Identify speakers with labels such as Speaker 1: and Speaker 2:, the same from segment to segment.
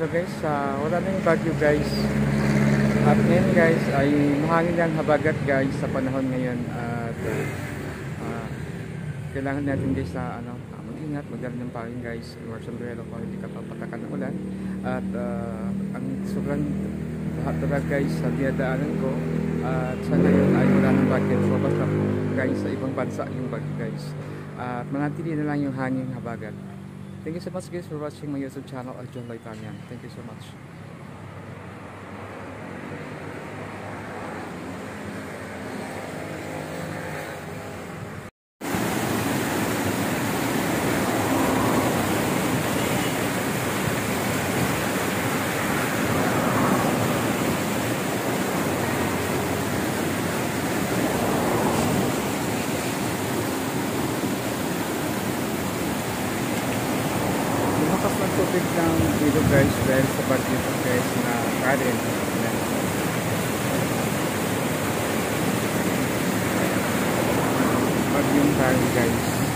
Speaker 1: dito guys. Wala na yung bagyo guys. At ngayon guys ay mahangin ang habagat guys sa panahon ngayon. At kailangan natin guys na mag-ingat, magdala ng pangin guys. Or sombrero kung hindi ka papatakan ng ulan. At ang sobrang lahat talaga guys sa dinadaanan ko. At sa ngayon ay wala ng bagyo. So basta guys sa ibang bansa yung bagyo guys. At manatili na lang yung hangin habagat. Thank you so much guys for watching my YouTube channel at John Laitanian. Thank you so much. Lumakas ng tubig ng ilog guys dahil sa bagyo guys na Karen. Bagyong Karen guys.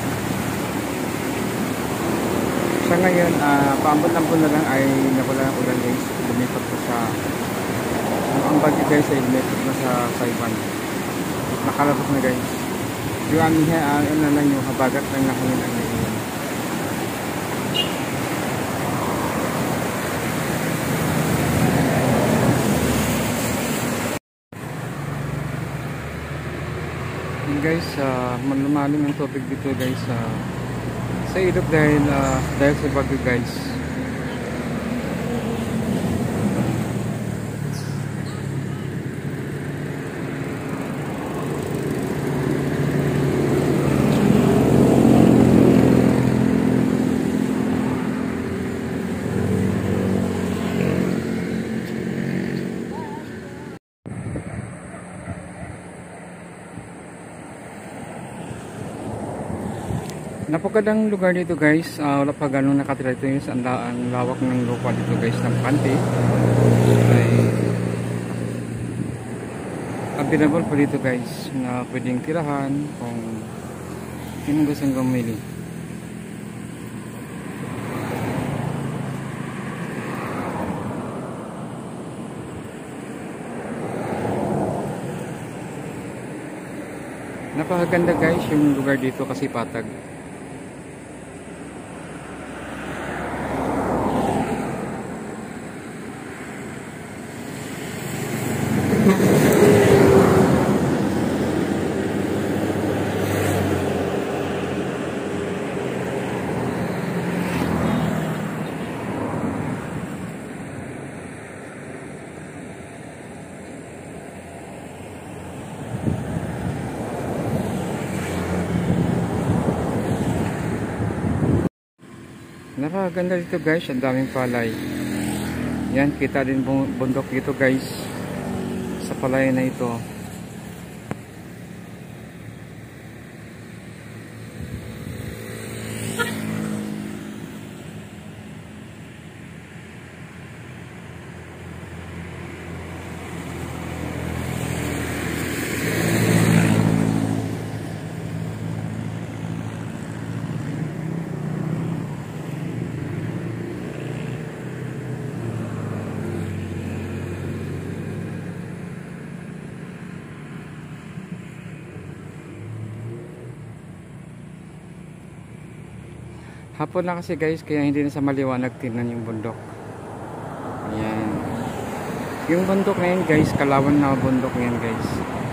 Speaker 1: Sa ngayon, paambot-ambot na lang ay nawala ng ulan guys. Lumipat po sa ang bagyo guys ay lumipat na sa Saipan. Nakalabas na guys. Yung ano na lang yung habagat ng nahangin ang ngayon. Guys, lumalim ang tubig dito guys sa ilog dahil sa bagyo guys. Napakagandang lugar dito guys. Wala pa ganun nakatira dito guys. Ang lawak ng lupa dito guys ng Pante. Ay available pa dito guys na pwedeng tirahan kung sino gustong gumili. Napakaganda guys yung lugar dito kasi patag. Napakaganda dito guys, ang daming palay. Yan, kita din bundok dito guys sa palay na ito. Hapon na kasi guys, kaya hindi na sa maliwanag tingnan yung bundok. Ayan. Yung bundok na yun guys, Kalawan na bundok na yan guys.